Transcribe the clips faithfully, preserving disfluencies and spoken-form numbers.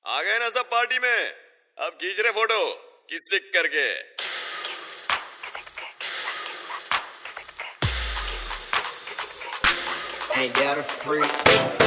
आ गए ना सब पार्टी में। अब खींच रहे फोटो किसिक करके। Ain't that a freak?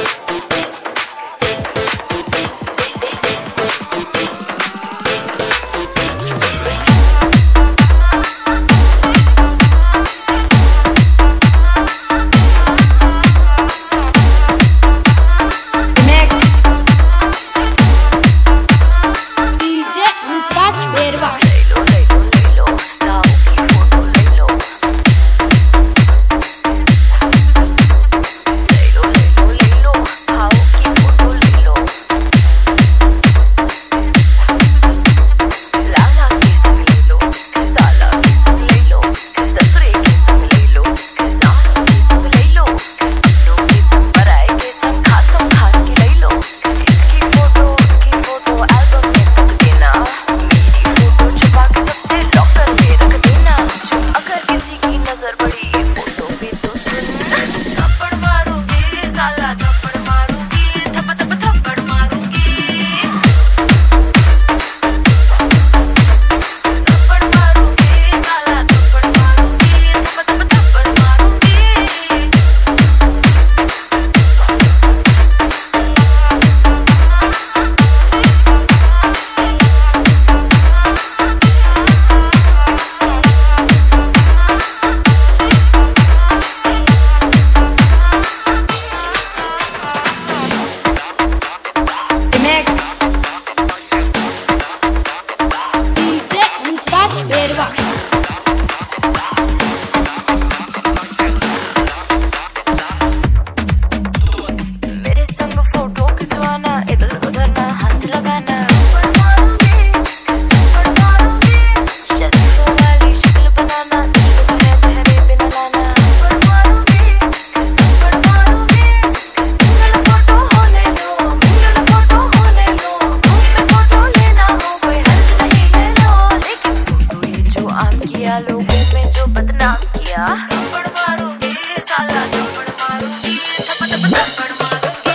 लोगों में जो बदनाम किया, थप्पड़ मारूंगी साला, थप्पड़ मारूंगी, थप्पड़ थप्पड़ थप्पड़ मारूंगी,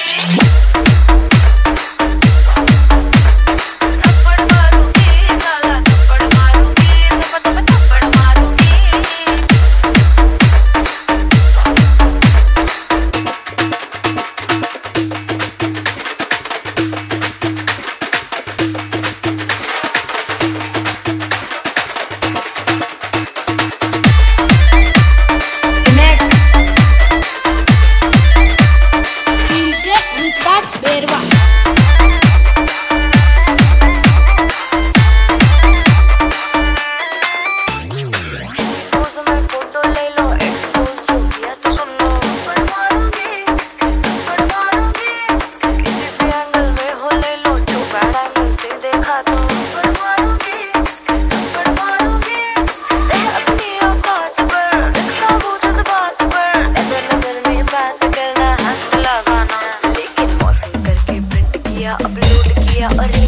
थप्पड़ मारूंगी साला, थप्पड़ मारूंगी, थप्पड़ थप्पड़ थप्पड़ मारूंगी। अपलोड किया और